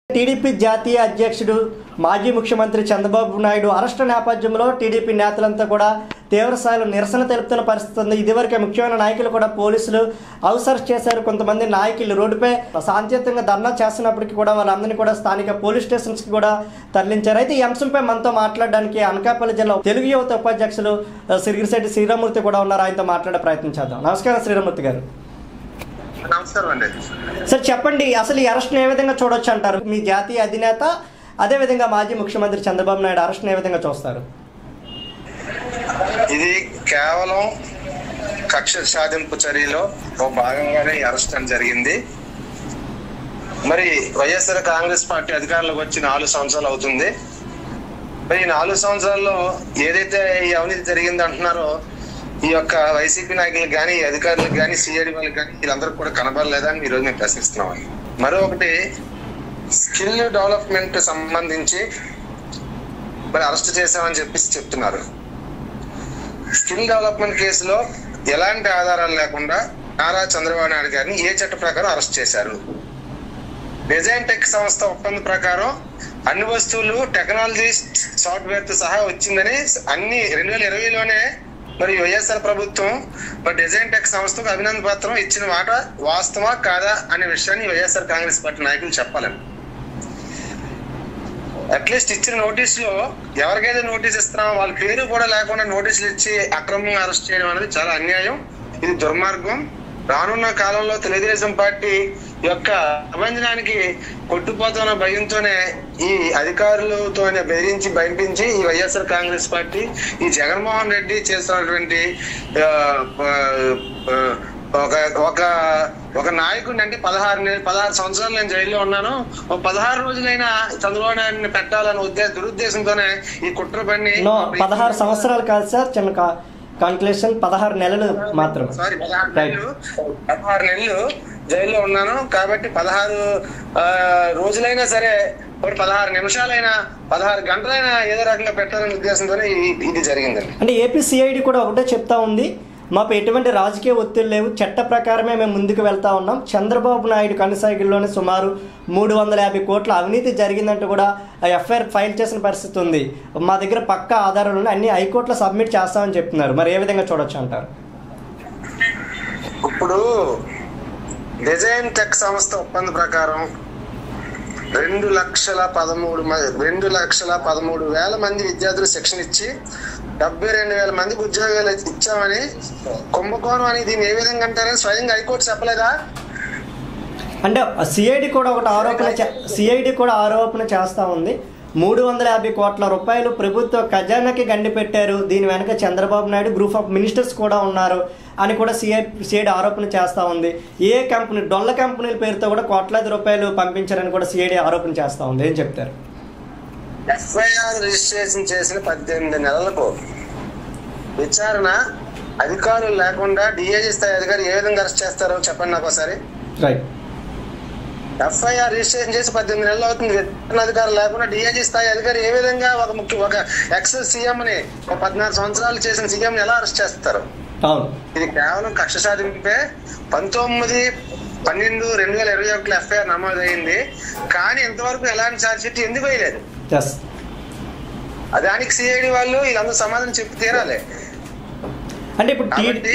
TDP జాతీయ అధ్యక్షుడు మాజీ ముఖ్యమంత్రి చంద్రబాబు నాయుడు అరెస్టు నేపథ్యంలో టీడీపీ నేతలంతా కూడా తీవ్రస్థాయిలో నిరసన తెలుపుతున్న పరిస్థితి ఉంది. ఇదివరకే ముఖ్యమైన నాయకులు కూడా పోలీసులు అవసరం చేశారు. కొంతమంది నాయకులు రోడ్డుపై శాంతియుతంగా ధర్నా చేస్తున్నప్పటికీ కూడా వాళ్ళందరినీ కూడా స్థానిక పోలీస్ స్టేషన్స్కి కూడా తరలించారు. అయితే ఈ అంశంపై మనతో మాట్లాడడానికి అనకాపల్లి జిల్లా తెలుగు యువత ఉపాధ్యక్షులు సిరిగిరిశెట్టి శ్రీరామూర్తి కూడా ఉన్నారు. ఆయనతో మాట్లాడే ప్రయత్నం చేద్దాం. నమస్కారం శ్రీరామూర్తి గారు. నమస్కారం అండి. సార్ చెప్పండి, అసలు ఈ అరెస్ట్ని ఏ విధంగా చూడొచ్చు అంటారు? మీ జాతీయ అధినేత అదేవిధంగా మాజీ ముఖ్యమంత్రి చంద్రబాబు నాయుడు అరెస్ట్ని ఏ విధంగా చూస్తారు? ఇది కేవలం కక్ష సాధింపు చర్యలో ఓ భాగంగానే అరెస్ట్ అని జరిగింది. మరి వైఎస్ఆర్ కాంగ్రెస్ పార్టీ అధికారంలోకి వచ్చి 4 సంవత్సరాలు అవుతుంది. మరి 4 సంవత్సరాల్లో ఏదైతే ఈ అవినీతి జరిగింది అంటున్నారో ఈ యొక్క వైసీపీ నాయకులకు కానీ అధికారులకు కానీ సిఐడి వాళ్ళకి కానీ వీళ్ళందరూ కూడా కనబడలేదని ఈరోజు మేము ప్రశ్నిస్తున్నాం. మరొకటి స్కిల్ డెవలప్మెంట్ సంబంధించి మరి అరెస్ట్ చేశామని చెప్పేసి చెప్తున్నారు. స్కిల్ డెవలప్మెంట్ కేసులో ఎలాంటి ఆధారాలు లేకుండా నారా చంద్రబాబు నాయుడు గారిని ఏ చట్ట ప్రకారం అరెస్ట్ చేశారు? డిజైన్ టెక్ సంస్థ ఒప్పందం ప్రకారం అన్ని వస్తువులు టెక్నాలజీ సాఫ్ట్వేర్ తో సహా వచ్చిందని అన్ని 2020లోనే మరి వైఎస్ఆర్ ప్రభుత్వం మరి డిజైన్ టెక్ సంస్థకు అభినందన పత్రం ఇచ్చిన మాట వాస్తవా కాదా అనే విషయాన్ని వైఎస్ఆర్ కాంగ్రెస్ పార్టీ నాయకులు చెప్పాలని. అట్లీస్ట్ ఇచ్చిన నోటీస్ లో ఎవరికైతే నోటీస్ ఇస్తున్నామో వాళ్ళ పేరు కూడా లేకుండా నోటీసులు ఇచ్చి అక్రమంగా అరెస్ట్ చేయడం అనేది చాలా అన్యాయం. ఇది దుర్మార్గం. రానున్న కాలంలో తెలుగుదేశం పార్టీ యొక్క అభంజనానికి కొట్టుపోతున్న భయంతోనే ఈ అధికారులతోనే బెదిరించి భయపించి ఈ వైఎస్ఆర్ కాంగ్రెస్ పార్టీ ఈ జగన్మోహన్ రెడ్డి చేస్తున్నటువంటి ఒక నాయకుడిని అంటే 16 సంవత్సరాలు నేను జైల్లో ఉన్నాను, 16 రోజులైనా చంద్రబాబు నాయుడిని పెట్టాలని దురుద్దేశంతోనే ఈ కుట్ర పని. 16 సంవత్సరాలు కాదు సార్, చిన్న కాన్క్లూషన్ 16 నెలలు మాత్రం. సారీ 16 నెలలు జైల్లో ఉన్నాను కాబట్టి 16 రోజులైనా సరే 16 నిమిషాలైనా 16 గంటలైనా ఏదో రకంగా పెట్టాలనే ఉద్దేశంతోనే ఇది జరిగిందండి. అంటే ఏపీ సిఐడి కూడా ఒకటే చెప్తా ఉంది, మాకు ఎటువంటి రాజకీయ ఒత్తిడి లేవు, చట్ట ప్రకారమే మేము ముందుకు వెళ్తా ఉన్నాం. చంద్రబాబు నాయుడు కనుసైకిల్లోనే సుమారు 350 కోట్ల అవినీతి జరిగిందంటూ కూడా ఎఫ్ఐఆర్ ఫైల్ చేసిన పరిస్థితి ఉంది. మా దగ్గర పక్కా ఆధారాలు ఉన్నాయి, అన్ని హైకోర్టులో సబ్మిట్ చేస్తామని చెప్తున్నారు. మరి ఏ విధంగా చూడొచ్చు అంటారు? ఇప్పుడు డిజైన్ టెక్ సంస్థ ఒప్పందం ప్రకారం 2,13,000 మంది విద్యార్థులు శిక్షణ ఇచ్చి 72,000 మందికి ఉద్యోగాలు ఇచ్చామని కుంభకోణం అని దీన్ని ఏ విధంగా అంటారని స్వయంగా హైకోర్టు చెప్పలేదా? అంటే సిఐడి కూడా ఆరోపణ చేస్తూ ఉంది. 350 కోట్ల రూపాయలు ప్రభుత్వ ఖజానాకి గండి పెట్టారు, దీని వెనక Chandrababu Naidu group of ministers కూడా ఉన్నారు అని కూడా సిఐడి ఆరోపణ చేస్తూ ఉంది. ఏ కంపెనీ డొల్ల కంపెనీల పేరుతో కూడా కోట్లాది రూపాయలు పంపించారని కూడా సిఐడి ఆరోపణ చేస్తూ ఉంది. ఏం చెప్తారు? ఎఫ్ఐఆర్ రిజిస్ట్రేషన్ చేసిన 18 నెలలకు విచారణ అధికారులు లేకుండా డిఐజీ స్థాయి అధికారి ఏ విధంగా అరెస్ట్ చేస్తారో చెప్పండి నాకు ఒకసారి. రైట్. ఎఫ్ఐఆర్ రిజిస్ట్రేషన్ చేసి 18 నెలలు అవుతుంది. విచారణ అధికారులు లేకుండా డిఐజీ స్థాయి అధికారి ఏ విధంగా ఒక ఎక్స్ సీఎం ని 14 సంవత్సరాలు చేసిన సీఎం ని ఎలా అరెస్ట్ చేస్తారు? ఇది కేవలం కక్ష సాధింపే. 19/12/2021 ఎఫ్ఐఆర్ నమోదైంది, కానీ ఇంతవరకు ఎలాంటి ఛార్జ్ షీట్ ఎందుకు వేయలేదు? దానికి సిఐడి వాళ్ళు వీళ్ళందరూ సమాధానం చెప్పి తీరాలి. అంటే ఇప్పుడు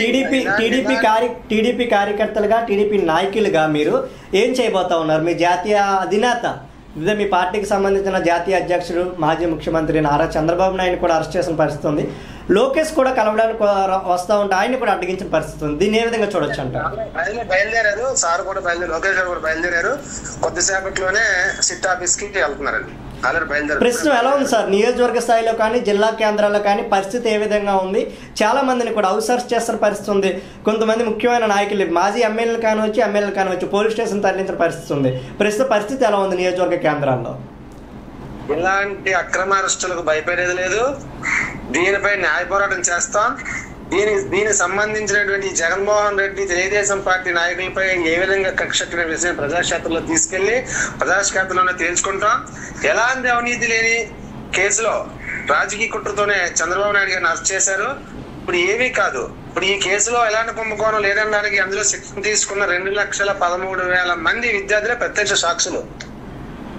టీడీపీ కార్యకర్తలుగా టీడీపీ నాయకులుగా మీరు ఏం చేయబోతా ఉన్నారు? మీ జాతీయ అధినేత ఇదే మీ పార్టీకి సంబంధించిన జాతీయ అధ్యక్షుడు మాజీ ముఖ్యమంత్రి నారా చంద్రబాబు నాయుడు కూడా అరెస్ట్ చేసిన పరిస్థితి ఉంది. లోకేష్ కూడా కలవడానికి వస్తూ ఉంటే ఆయన్ని కూడా అడ్డగించిన పరిస్థితి ఉంది. దీన్ని ఏ విధంగా చూడొచ్చు అంటారు? బయలుదేరారు, సార్ కూడా లోకేష్ గారు కూడా బయలుదేరారు. కొద్దిసేపట్లోనే సిట్ ఆఫీస్ కి వెళ్తున్నారండి. ప్రస్తుతం ఎలా ఉంది సార్ నియోజకవర్గ స్థాయిలో కానీ జిల్లా కేంద్రాల్లో కానీ పరిస్థితి ఏ విధంగా ఉంది? చాలా మందిని కూడా అవసరం చేస్తున్న పరిస్థితి ఉంది. కొంతమంది ముఖ్యమైన నాయకులు మాజీ ఎమ్మెల్యేలు కానివచ్చు పోలీస్ స్టేషన్ తరలించిన పరిస్థితి ఉంది. ప్రస్తుత పరిస్థితి ఎలా ఉంది నియోజకవర్గ కేంద్రాల్లో? ఇలాంటి అక్రమ అరెస్టులకు భయపడేది లేదు. దీనిపై న్యాయ పోరాటం చేస్తాం. దీనికి సంబంధించినటువంటి జగన్మోహన్ రెడ్డి తెలుగుదేశం పార్టీ నాయకులపై ఏ విధంగా కక్షట్టిన విషయం ప్రజాక్షేత్రంలో తీసుకెళ్లి ప్రజాక్షేత్రంలోనే తేల్చుకుంటాం. ఎలాంటి అవినీతి లేని కేసులో రాజకీయ కుట్రతోనే చంద్రబాబు నాయుడు గారిని అరెస్ట్ చేశారు. ఇప్పుడు ఏమీ కాదు, ఇప్పుడు ఈ కేసులో ఎలాంటి కుంభకోణం లేదనడానికి అందులో శిక్షణ తీసుకున్న 2,13,000 మంది విద్యార్థులే ప్రత్యక్ష సాక్షులు.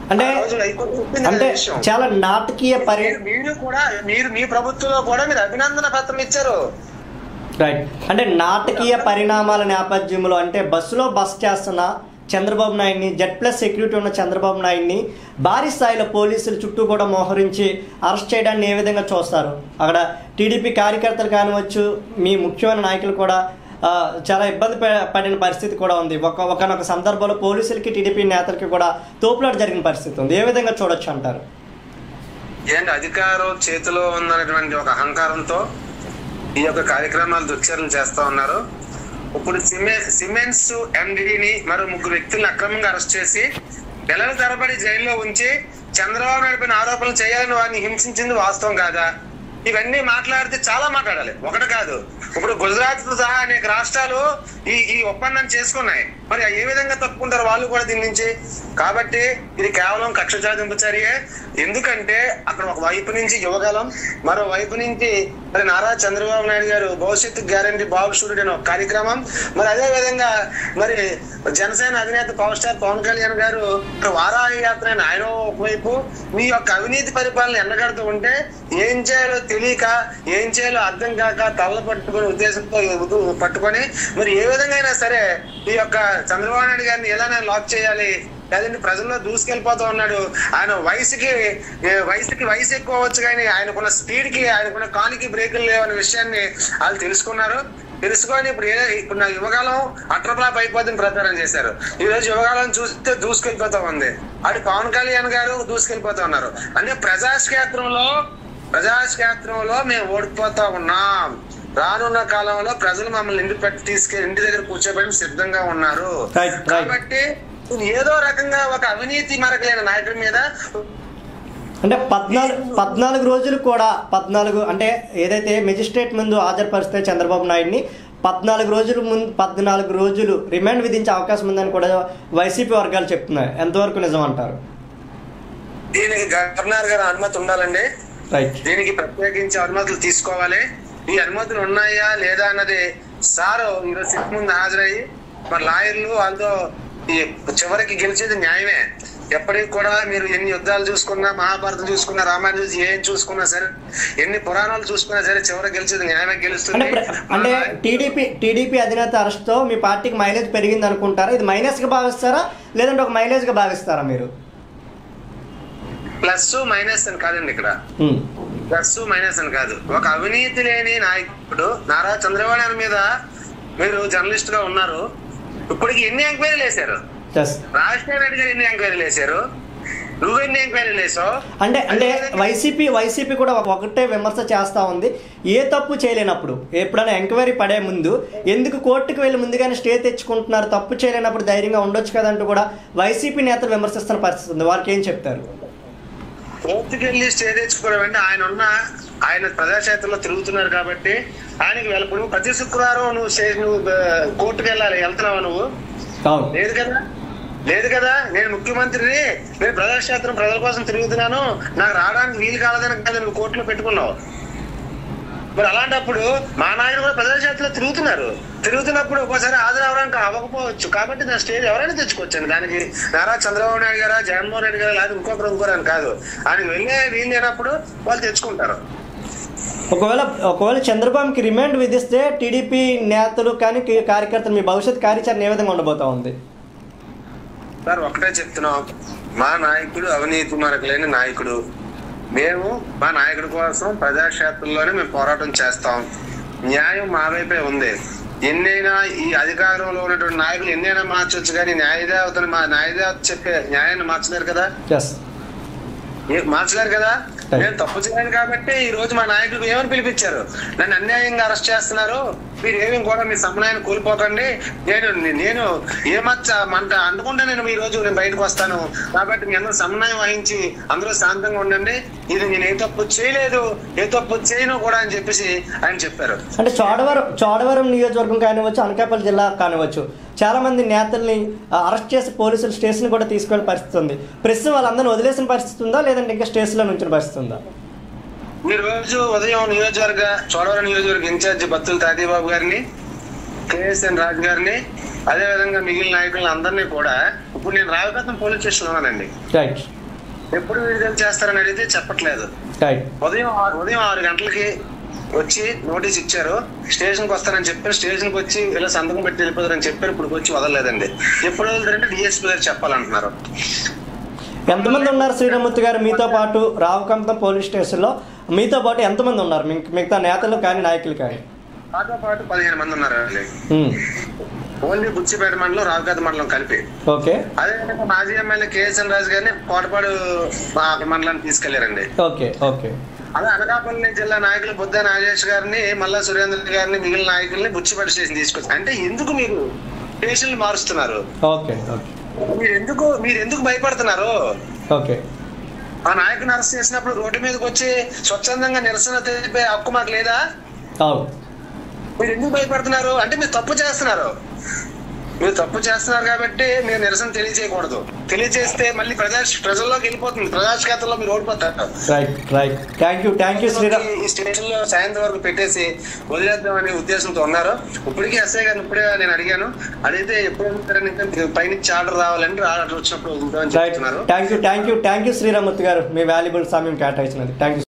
అంటే అంటే చాలా నాటకీయ మీరు కూడా మీ ప్రభుత్వంలో కూడా మీరు అభినందన పత్రం ఇచ్చారు. రైట్. అంటే నాటకీయ పరిణామాల నేపథ్యంలో అంటే బస్సులో బస్ చేస్తున్న చంద్రబాబు నాయుడిని, Z+ సెక్యూరిటీ ఉన్న చంద్రబాబు నాయుడిని భారీ స్థాయిలో పోలీసులు చుట్టూ కూడా మోహరించి అరెస్ట్ చేయడాన్ని ఏ విధంగా చూస్తారు? అక్కడ టీడీపీ కార్యకర్తలు కానివచ్చు, మీ ముఖ్యమైన నాయకులు కూడా చాలా ఇబ్బంది పడిన పరిస్థితి కూడా ఉంది. ఒకనొక సందర్భంలో పోలీసులకి టీడీపీ నేతలకి కూడా తోపులాట జరిగిన పరిస్థితి ఉంది. ఏ విధంగా చూడొచ్చు అంటారు? ఏంటి అధికారం చేతిలో ఉన్నటువంటి ఒక అహంకారంతో ఈ యొక్క కార్యక్రమాలు దుశ్చర్యలు చేస్తా ఉన్నారు. ఇప్పుడు సిమెంట్స్ MDని మరో 3 వ్యక్తులను అక్రమంగా అరెస్ట్ చేసి నెలల తరబడి జైల్లో ఉంచి చంద్రబాబు నాయుడు పైన ఆరోపణలు చేయాలని వారిని హింసించింది వాస్తవం కాదా? ఇవన్నీ మాట్లాడితే చాలా మాట్లాడాలి, ఒకటి కాదు. ఇప్పుడు గుజరాత్ సహా అనేక రాష్ట్రాలు ఈ ఒప్పందాన్ని చేసుకున్నాయి. మరి ఏ విధంగా తప్పుకుంటారు వాళ్ళు కూడా దీని నుంచి? కాబట్టి ఇది కేవలం కక్ష సాధింపు చర్యే. ఎందుకంటే అక్కడ ఒక వైపు నుంచి యువగలం, మరో వైపు నుంచి మరి నారా చంద్రబాబు నాయుడు గారు భవిష్యత్తు గ్యారంటీ బాబు సూర్యుడు అనే ఒక కార్యక్రమం, మరి అదే విధంగా మరి జనసేన అధినేత పవర్ స్టార్ పవన్ కళ్యాణ్ గారు వారాహి యాత్ర అని ఆయన ఒకవైపు మీ యొక్క అవినీతి పరిపాలన ఎండగడుతూ ఉంటే ఏం చేయాలో తెలియక, ఏం చేయాలో అర్థం కాక తల్ల పట్టుకునే ఉద్దేశంతో పట్టుకొని మరి ఏ విధంగా అయినా సరే ఈ యొక్క చంద్రబాబు నాయుడు గారిని ఎలా లాక్ చేయాలి, లేదంటే ప్రజల్లో దూసుకెళ్ళిపోతూ ఉన్నాడు. ఆయన వయసు ఎక్కువ అవ్వచ్చు కానీ ఆయనకున్న స్పీడ్ కి, ఆయనకున్న కాలికి బ్రేకులు లేవనే విషయాన్ని వాళ్ళు తెలుసుకున్నారు. తెలుసుకొని ఇప్పుడు నా యువకాలం అట్రప్లాప్ అయిపోతుందని ప్రచారం చేశారు. ఈ రోజు యువకాలం చూస్తే దూసుకెళ్ళిపోతా ఉంది. అటు పవన్ కళ్యాణ్ గారు దూసుకెళ్ళిపోతా ఉన్నారు. అంటే ప్రజాక్షేత్రంలో మేము ఓడిపోతా ఉన్నాం. రానున్న కాలంలో ప్రజలు మమ్మల్ని ఇంటి దగ్గర కూర్చోబెట్టి సిద్ధంగా ఉన్నారు. కాబట్టి ఏదో రకంగా ఒక అవినీతి మరకలేని నాయకుడి మీద అంటే 14 రోజులు కూడా 14 అంటే ఏదైతే మెజిస్ట్రేట్ ముందు హాజరుపరిస్తే చంద్రబాబు నాయుడిని 14 రోజులు రిమాండ్ విధించే అవకాశం ఉందని కూడా వైసీపీ వర్గాలు చెప్తున్నాయి. ఎంతవరకు నిజం అంటారు? దీనికి గవర్నర్ గారి అనుమతి ఉండాలండి. రైట్. దీనికి ప్రత్యేకించి అనుమతులు తీసుకోవాలి. ఈ అనుమతులు ఉన్నాయా లేదా అన్నది సారు ఈరోజు సిట్ ముందు హాజరయ్యి మరి లాయర్లు వాళ్ళతో చివరికి గెలిచేది న్యాయమే. ఎప్పటికి కూడా మీరు ఎన్ని యుద్ధాలు చూసుకున్నా, మహాభారతం చూసుకున్నా, రామాయణం చూసి ఏం చూసుకున్నా సరే, ఎన్ని పురాణాలు చూసుకున్నా సరే చివరికి గెలిచేది న్యాయమే గెలుస్తుంది. అంటే టీడీపీ అధినేత అరెస్ట్ తో మీ పార్టీకి మైలేజ్ పెరిగింది అనుకుంటారా? ఇది మైనస్ గా భావిస్తారా లేదంటే ఒక మైలేజ్ గా భావిస్తారా మీరు? ప్లస్ మైనస్ అని కాదండి, ఇక్కడ ప్లస్ మైనస్ అని కాదు. ఒక అవినీతి లేని నాయకుడు నారా చంద్రబాబు నాయుడు మీద మీరు జర్నలిస్ట్ గా ఉన్నారు. ఇప్పటికి ఎన్ని ఎంక్వైరీలు వేశారు? రాజశేఖర రెడ్డి గారు ఎన్ని ఎంక్వైరీలు వేశారు? నువ్వెన్ని ఎంక్వైరీలు వేసావు? అంటే వైసీపీ కూడా ఒకటే విమర్శ చేస్తా ఉంది. ఏ తప్పు చేయలేనప్పుడు, ఎప్పుడైనా ఎంక్వైరీ పడే ముందు ఎందుకు కోర్టుకు వెళ్ళి ముందుగానే స్టే తెచ్చుకుంటున్నారు? తప్పు చేయలేనప్పుడు ధైర్యంగా ఉండొచ్చు కదంటూ కూడా వైసీపీ నేతలు విమర్శిస్తున్న పరిస్థితి ఉంది. వారికి ఏం చెప్తారు? కోర్టుకు వెళ్ళి స్టే తెచ్చుకోవడం అంటే ఆయన ప్రజాక్షేత్రంలో తిరుగుతున్నారు కాబట్టి ఆయనకి వెళ్ళప్పుడు ప్రతి శుక్రవారం నువ్వు కోర్టుకు వెళ్ళాలి. వెళ్తున్నావా నువ్వు? లేదు కదా. నేను ముఖ్యమంత్రిని, నేను ప్రజాక్షేత్రం ప్రజల కోసం తిరుగుతున్నాను, నాకు రావడానికి వీలు కాలేదని కదా నువ్వు కోర్టులో పెట్టుకున్నావు. మరి అలాంటప్పుడు మా నాయకుడు కూడా ప్రజాక్షేత్రంలో తిరుగుతున్నప్పుడు ఒక్కోసారి హాజరవడానికి అవ్వకపోవచ్చు. కాబట్టి నా స్టేజ్ ఎవరైనా తెచ్చుకోవచ్చండి. దానికి నారా చంద్రబాబు నాయుడు గారా, జగన్మోహన్ రెడ్డి గారు, లేదా ఇంకొకరని కాదు. ఆయనకు వెళ్ళే వీలు లేనప్పుడు వాళ్ళు తెచ్చుకుంటారు. ఒకవేళ చంద్రబాబుకి రిమాండ్ విధిస్తే టీడీపీ నేతలు కానీ కార్యకర్తలు మీ భవిష్యత్ కార్యాచరణ ఏ విధంగా ఉండబోతా ఉంది? సార్ ఒకటే చెప్తున్నాం, మా నాయకుడు అవినీతి మరకలేని నాయకుడు. మేము మా నాయకుడి కోసం ప్రజాక్షేత్రంలోనే మేము పోరాటం చేస్తాం. న్యాయం మా వైపే ఉంది. ఎన్నైనా ఈ అధికారంలో ఉన్నటువంటి నాయకులు ఎన్నైనా మార్చొచ్చు కానీ న్యాయదేవత చెప్పే న్యాయాన్ని మార్చలేరు కదా. నేను తప్పు చేయను కాబట్టి ఈ రోజు మా నాయకుడు ఏమని పిలిపించారు? నన్ను అన్యాయంగా అరెస్ట్ చేస్తున్నారు, మీరు ఏమీ కూడా మీ సమన్వయాన్ని కోల్పోకండి, నేను ఏమంట అనుకుంటే నేను బయటకు వస్తాను, కాబట్టి మీ అందరూ సమన్వయం వహించి అందరూ శాంతంగా ఉండండి, ఇది నేను ఏ తప్పు చేయలేదు, ఏ తప్పు చేయను కూడా అని చెప్పేసి ఆయన చెప్పారు. అంటే చోడవరం నియోజకవర్గం కానివచ్చు, అనకాపల్లి జిల్లా కానివచ్చు, చాలా మంది నేతల్ని అరెస్ట్ చేసి పోలీసులు స్టేషన్ కూడా తీసుకెళ్లే పరిస్థితి ఉంది. ప్రస్తుతం వాళ్ళందరినీ వదిలేసిన పరిస్థితి ఉందా లేదంటే ఇంకా స్టేషన్ లో నుంచిన పరిస్థితి ఉందా? ఈ రోజు ఉదయం చోడవరం నియోజకవర్గ ఇన్ఛార్జి బత్తుల తాతయ్యబాబు గారిని, KSN రాజు గారిని, అదే విధంగా మిగిలిన నాయకులను అందరినీ కూడా ఇప్పుడు నేను రావిపట్నం పోలీస్ స్టేషన్ లో ఉన్నానండి. రైట్. ఎప్పుడు విడుదల చేస్తారని అడిగితే చెప్పట్లేదు. రైట్. ఉదయం 6 గంటలకి వచ్చి నోటీస్ ఇచ్చారు, స్టేషన్ కి వస్తారని చెప్పారు. స్టేషన్ కి వచ్చి ఇలా సంతకం పెట్టి వెళ్ళిపోతారని చెప్పారు. ఇప్పుడు వచ్చి వదలలేదండి. ఎప్పుడు వదులుతారంటే డిఎస్పీ గారు చెప్పాలంటున్నారు. ఎంతమంది ఉన్నారు శ్రీరామూర్తి గారు మీతో పాటు రావుకంతం పోలీస్ స్టేషన్లో? మీతో పాటు ఎంతమంది ఉన్నారు మిగతా నేతలు కానీ నాయకులు కానీ? నాతో పాటు 15 మంది ఉన్నారండి. ఓన్లీ బుచ్చిపేట మండలం రావుకాత మండలం కలిపి. ఓకే. అదేవిధంగా మాజీ ఎమ్మెల్యే కేఎస్ఎన్ రాజు గారిని కోటపాడు మండలానికి తీసుకెళ్లారండి. ఓకే. ఓకే. అదే అనకాపల్లి జిల్లా నాయకులు బుద్ధ నాగేష్ గారిని, మల్లా సురేంద్ర గారిని, మిగిలిన నాయకుల్ని బుచ్చిపేట స్టేషన్ తీసుకొచ్చారు. అంటే ఎందుకు మీరు స్టేషన్లు మారుస్తున్నారు? ఓకే. ఓకే. మీరు ఎందుకు భయపడుతున్నారు? ఓకే. ఆ నాయకుని అరెస్ట్ చేసినప్పుడు రోడ్డు మీదకి వచ్చి స్వచ్ఛందంగా నిరసన తెలిపే హక్కు మాకు లేదా? మీరు ఎందుకు భయపడుతున్నారు? అంటే మీరు తప్పు చేస్తున్నారు. మీరు తప్పు చేస్తున్నారు కాబట్టి మీరు నిరసన తెలియజేయకూడదు. తెలియజేస్తే మళ్ళీ ప్రజల్లోకి వెళ్ళిపోతుంది. ప్రజాక్షేత్రంలో మీరు ఓడిపోతారు. Thank you Sriram. ఈ స్టేషన్ లో సాయంత్రం వరకు పెట్టేసి వదిలేద్దామనే ఉద్దేశంతో ఉన్నారు. ఇప్పటికీ ఎస్ఐ గారిని ఇప్పుడే నేను అడిగితే ఎప్పుడు వెళ్తారని పైనుంచి ఆర్డర్ రావాలని, ఆర్డర్ వచ్చినప్పుడు వదులుతామని చెప్తున్నారు. థ్యాంక్ యూ శ్రీరామూర్తి గారు, మీ వాల్యుబుల్ సమయం కేటాయించినది. Thank you.